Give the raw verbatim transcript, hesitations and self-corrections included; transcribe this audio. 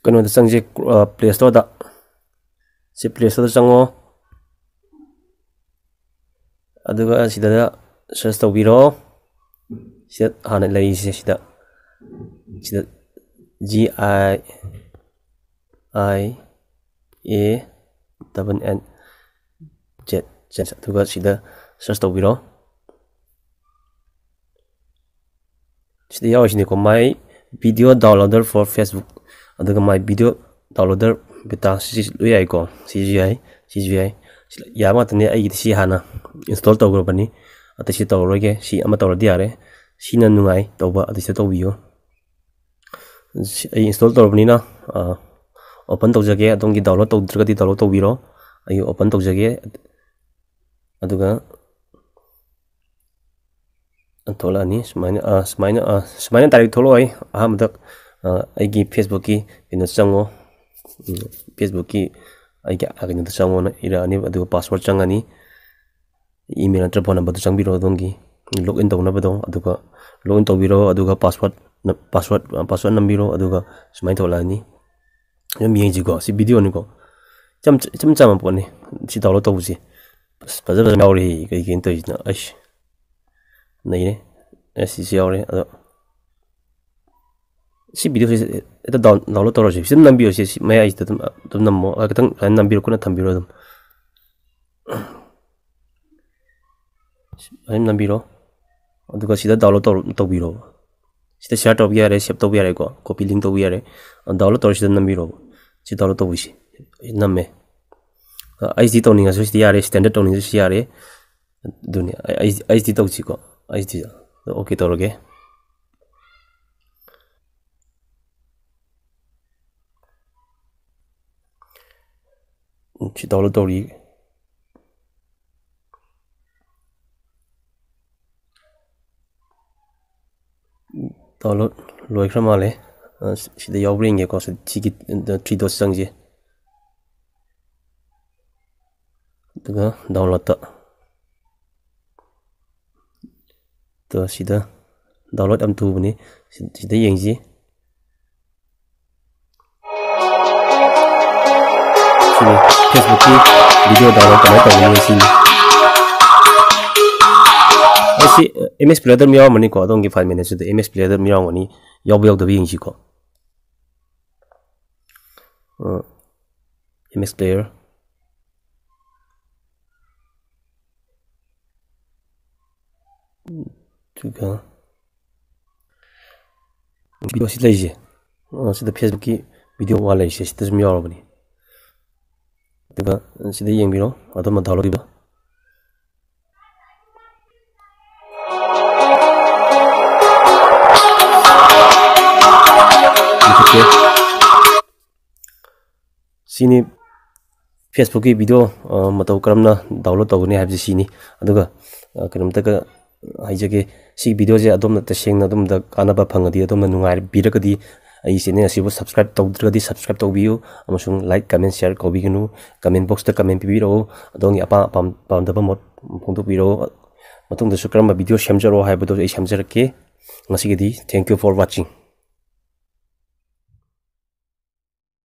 kano da changje Play Store da si Play Store da chango aduga sida da search tawbiro sida hana lai sida sida G I I A double N Z Z aduga sida search tawbiro sida yaw sini ko my video downloader for Facebook aduga my video downloader beta si luyai ko C G I C G I ya ma tane ai si hana install tawgro bani ata si tawroge si ama tawra diare si na nungai tawba ati se tawbiyo ai install tawbani na open tawjage adongi download tawdragadi download tawbiro ai open tawjage aduga antola ni smaina a smaina a smaina tarik tholo ai ahamda aigi Facebook ki ina chango Facebook ki aigi agin da chango na ira ani aduga password changani email enter phone number changbiro dongi login tawna bado aduga login tawbiro aduga password password password nambiro aduga smain thola ni yam yengi go si video ni go cham cham cham poni si download tawusi paza paza nauri kai kin to ina ash nei ne si si aure ado si video si eta download tawro si sim nambiro si mai ai ta tum nammo akatang nambiro kuna thambiro dum ai nambiro aduga sida download tawbiro sida share tawbi yare save tawbi yare ko copy link tawbi yare download tawro sida nambiro si download tawbisi namme I S D tawning aso si yare standard tawning si yare dunia I S D tawchi ko I S D okay tawroge si download tawri download loi khra male sida yawbring ge ko sigi three dot changje daga download ta to sida download am tu bani sida yengji sini Facebook ki video download ta ta ni sini asi M S Player mi yaw mani ko adong gi file manager de M S Player mi yaw mani yaw yaw da bi ko M S Player juga video si lai je si da Facebook ki video wa lai je si da mi yaw bani daga si da yeng biro adom download diba sini Facebook ki video matau karamna download tawni habji sini aduga karam taka haijage si video je adom na tasengna adom da kanaba phangadi adom na nungai birakadi ai sine asibu subscribe tawdragadi subscribe tawbiu amasung like comment share kobiginu comment box ta comment pibiro adongi apa pam pam da bamot phongtu biro matung da sukram video shamjaro haibado ai shamjarake ngasigi di thank you for watching.